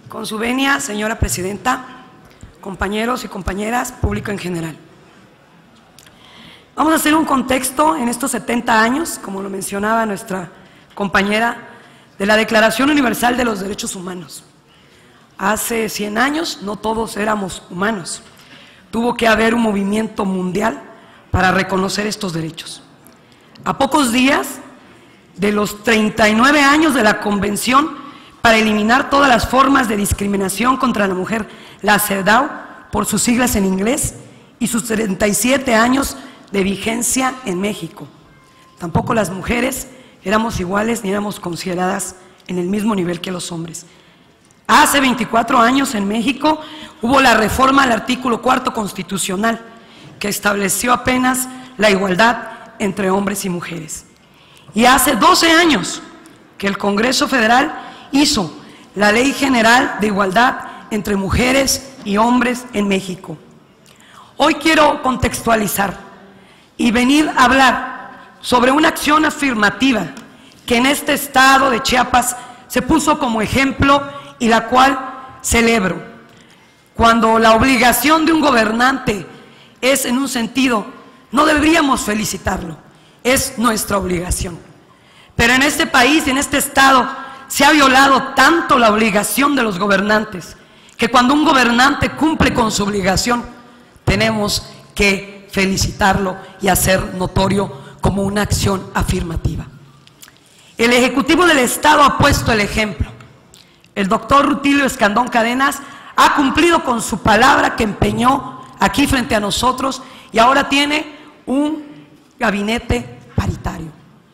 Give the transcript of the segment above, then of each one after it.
Con su venia, señora presidenta, compañeros y compañeras, público en general. Vamos a hacer un contexto en estos 70 años, como lo mencionaba nuestra compañera, de la Declaración Universal de los Derechos Humanos. Hace 100 años no todos éramos humanos. Tuvo que haber un movimiento mundial para reconocer estos derechos. A pocos días de los 39 años de la Convención para eliminar todas las formas de discriminación contra la mujer, la CEDAW, por sus siglas en inglés, y sus 37 años de vigencia en México. Tampoco las mujeres éramos iguales ni éramos consideradas en el mismo nivel que los hombres. Hace 24 años en México hubo la reforma al artículo 4 constitucional, que estableció apenas la igualdad entre hombres y mujeres. Y hace 12 años que el Congreso Federal hizo la Ley General de Igualdad entre Mujeres y Hombres en México. Hoy quiero contextualizar y venir a hablar sobre una acción afirmativa que en este estado de Chiapas se puso como ejemplo y la cual celebro. Cuando la obligación de un gobernante es en un sentido, no deberíamos felicitarlo, es nuestra obligación. Pero en este país y en este estado se ha violado tanto la obligación de los gobernantes, que cuando un gobernante cumple con su obligación, tenemos que felicitarlo y hacer notorio como una acción afirmativa. El Ejecutivo del Estado ha puesto el ejemplo. El doctor Rutilio Escandón Cadenas ha cumplido con su palabra que empeñó aquí frente a nosotros y ahora tiene un gabinete paritario,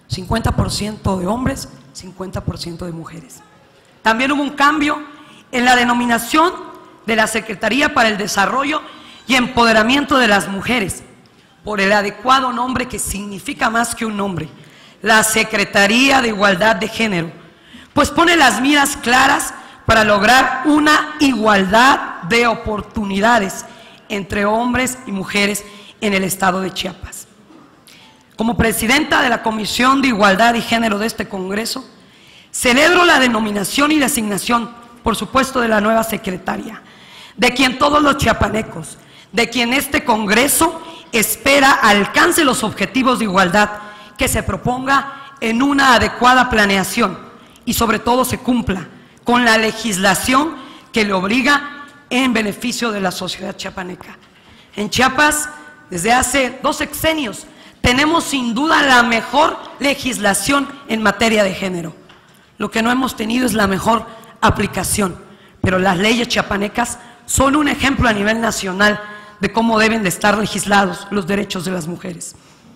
50% de hombres, 50% de mujeres. También hubo un cambio en la denominación de la Secretaría para el Desarrollo y Empoderamiento de las Mujeres, por el adecuado nombre que significa más que un nombre, la Secretaría de Igualdad de Género, pues pone las miras claras para lograr una igualdad de oportunidades entre hombres y mujeres en el estado de Chiapas. Como presidenta de la Comisión de Igualdad y Género de este Congreso, celebro la denominación y la asignación, por supuesto, de la nueva secretaria, de quien todos los chiapanecos, de quien este Congreso espera alcance los objetivos de igualdad que se proponga en una adecuada planeación y sobre todo se cumpla con la legislación que le obliga en beneficio de la sociedad chiapaneca. En Chiapas, desde hace 2 sexenios, tenemos sin duda la mejor legislación en materia de género. Lo que no hemos tenido es la mejor aplicación, pero las leyes chiapanecas son un ejemplo a nivel nacional de cómo deben de estar legislados los derechos de las mujeres.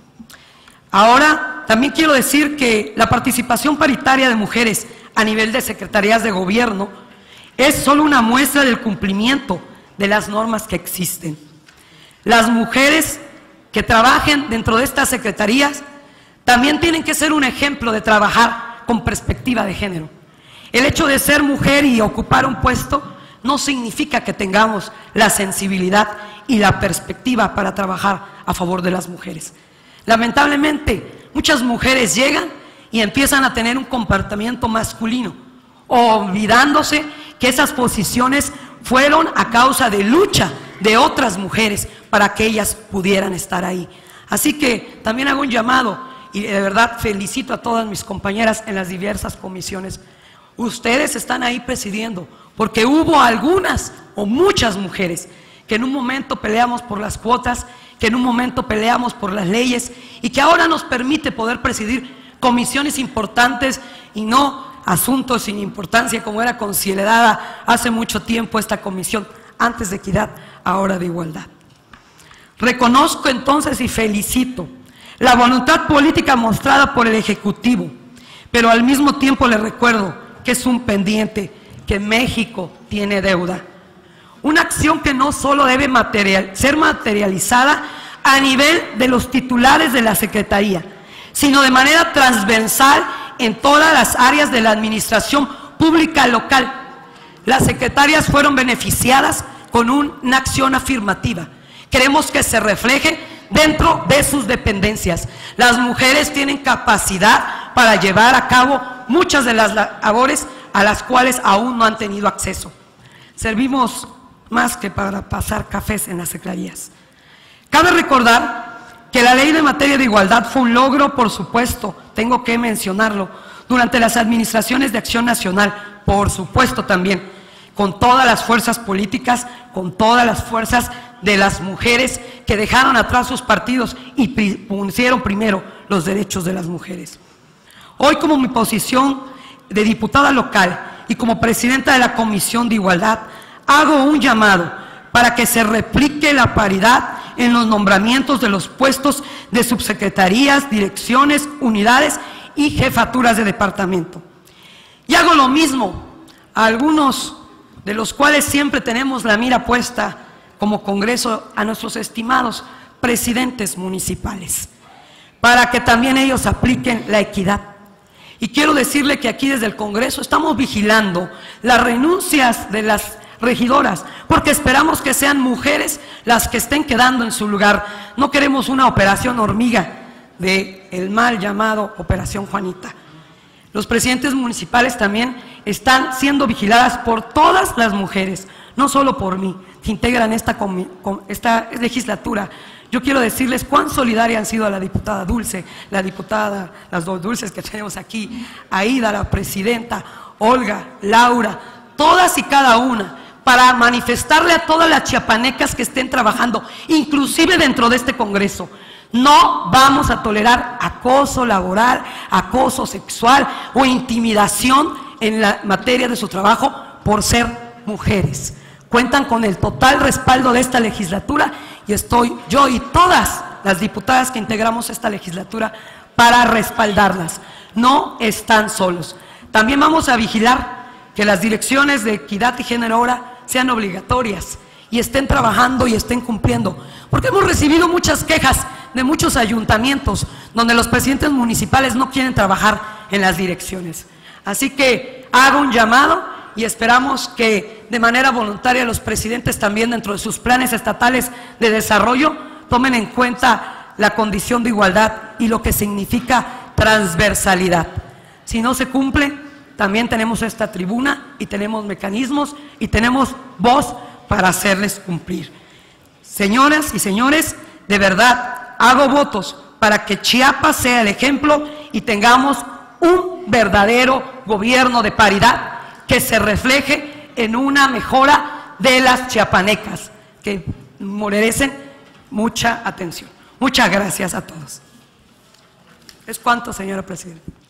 Ahora, también quiero decir que la participación paritaria de mujeres a nivel de secretarías de gobierno es solo una muestra del cumplimiento de las normas que existen. Las mujeres que trabajen dentro de estas secretarías también tienen que ser un ejemplo de trabajar con perspectiva de género. El hecho de ser mujer y ocupar un puesto no significa que tengamos la sensibilidad y la perspectiva para trabajar a favor de las mujeres. Lamentablemente, muchas mujeres llegan y empiezan a tener un comportamiento masculino, olvidándose que esas posiciones fueron a causa de lucha de otras mujeres para que ellas pudieran estar ahí. Así que también hago un llamado y de verdad felicito a todas mis compañeras en las diversas comisiones. Ustedes están ahí presidiendo porque hubo algunas o muchas mujeres que en un momento peleamos por las cuotas, que en un momento peleamos por las leyes y que ahora nos permite poder presidir comisiones importantes y no asuntos sin importancia como era considerada hace mucho tiempo esta comisión, antes de equidad, ahora de igualdad. Reconozco entonces y felicito la voluntad política mostrada por el Ejecutivo, pero al mismo tiempo le recuerdo que es un pendiente, que México tiene deuda. Una acción que no solo debe ser materializada a nivel de los titulares de la Secretaría, sino de manera transversal en todas las áreas de la administración pública local. Las secretarias fueron beneficiadas con una acción afirmativa. Queremos que se refleje dentro de sus dependencias. Las mujeres tienen capacidad para llevar a cabo muchas de las labores a las cuales aún no han tenido acceso. servimos más que para pasar cafés en las secretarías. Cabe recordar que la ley de materia de igualdad fue un logro, por supuesto, tengo que mencionarlo, durante las administraciones de Acción Nacional, por supuesto también, con todas las fuerzas políticas, con todas las fuerzas de las mujeres que dejaron atrás sus partidos y pusieron primero los derechos de las mujeres. Hoy, como mi posición de diputada local y como presidenta de la Comisión de Igualdad, hago un llamado para que se replique la paridad en los nombramientos de los puestos de subsecretarías, direcciones, unidades y jefaturas de departamento. Y hago lo mismo a algunos de los cuales siempre tenemos la mira puesta como Congreso a nuestros estimados presidentes municipales, para que también ellos apliquen la equidad. Y quiero decirle que aquí desde el Congreso estamos vigilando las renuncias de las regidoras, porque esperamos que sean mujeres las que estén quedando en su lugar. No queremos una operación hormiga del mal llamado Operación Juanita. Los presidentes municipales también están siendo vigiladas por todas las mujeres, no solo por mí, que integran esta legislatura. Yo quiero decirles cuán solidaria han sido a la diputada Dulce, las dos Dulces que tenemos aquí, Aida, la presidenta, Olga, Laura, todas y cada una, para manifestarle a todas las chiapanecas que estén trabajando, inclusive dentro de este Congreso. No vamos a tolerar acoso laboral, acoso sexual o intimidación en la materia de su trabajo por ser mujeres. Cuentan con el total respaldo de esta legislatura y estoy yo y todas las diputadas que integramos esta legislatura para respaldarlas. No están solos. También vamos a vigilar que las direcciones de equidad y género ahora sean obligatorias y estén trabajando y estén cumpliendo, porque hemos recibido muchas quejas de muchos ayuntamientos donde los presidentes municipales no quieren trabajar en las direcciones. Así que hago un llamado y esperamos que de manera voluntaria los presidentes también dentro de sus planes estatales de desarrollo tomen en cuenta la condición de igualdad y lo que significa transversalidad. Si no se cumple, también tenemos esta tribuna y tenemos mecanismos y tenemos voz para hacerles cumplir. Señoras y señores, de verdad hago votos para que Chiapas sea el ejemplo y tengamos un verdadero gobierno de paridad que se refleje en una mejora de las chiapanecas, que merecen mucha atención. Muchas gracias a todos. ¿Es cuánto, señora presidenta?